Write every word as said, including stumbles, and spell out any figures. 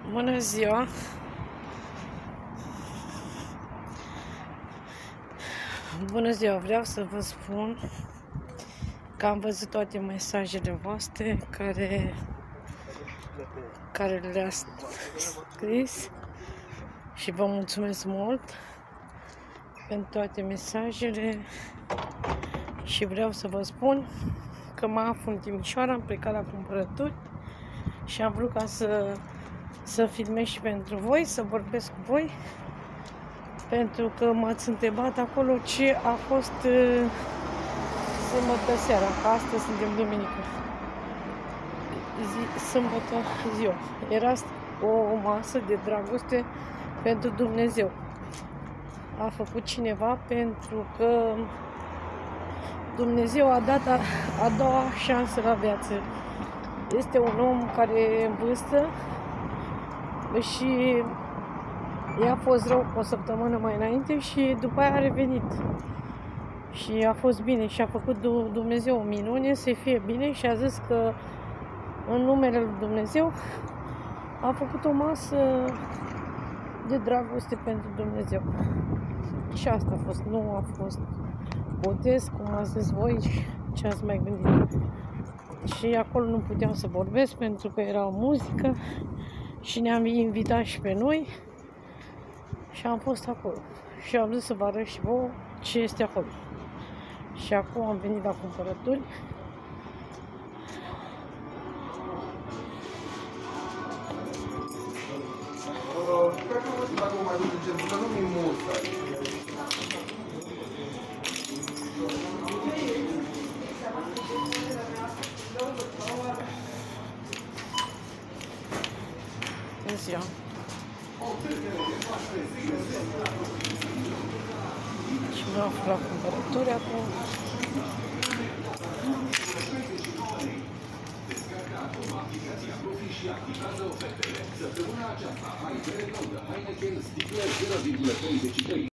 Bună ziua! Bună ziua! Vreau să vă spun că am văzut toate mesajele voastre care, care le-ați scris și vă mulțumesc mult pentru toate mesajele și vreau să vă spun că mă aflu în Timișoara, am plecat la cumpărături și am vrut ca să să filmez și pentru voi, să vorbesc cu voi, pentru că m-ați întrebat acolo ce a fost uh, sâmbătă seara, că astăzi suntem duminică. Zi, sâmbătă ziua. Era o masă de dragoste pentru Dumnezeu. A făcut cineva pentru că Dumnezeu a dat a, a doua șansă la viață. Este un om care e în vârstă și i-a fost rău o săptămână mai înainte și după aia a revenit. Și a fost bine și a făcut Dumnezeu o minune să fie bine și a zis că în numele lui Dumnezeu a făcut o masă de dragoste pentru Dumnezeu. Și asta a fost, nu a fost botez, cum ați zis voi, ce ați mai gândit. Și acolo nu puteam să vorbesc pentru că era o muzică și ne-am invitat și pe noi și am fost acolo. Și am zis să vă arăt și vouă ce este acolo. Și acum am venit la cumpărături. Cred că vă zic dacă mai duc în centru, că nu mi-e mult aici. Bună ziua! Și mă aflu la cumpărături acum. Săptămâna aceasta ai de redondă Heineken sticlă zero virgulă treizeci și trei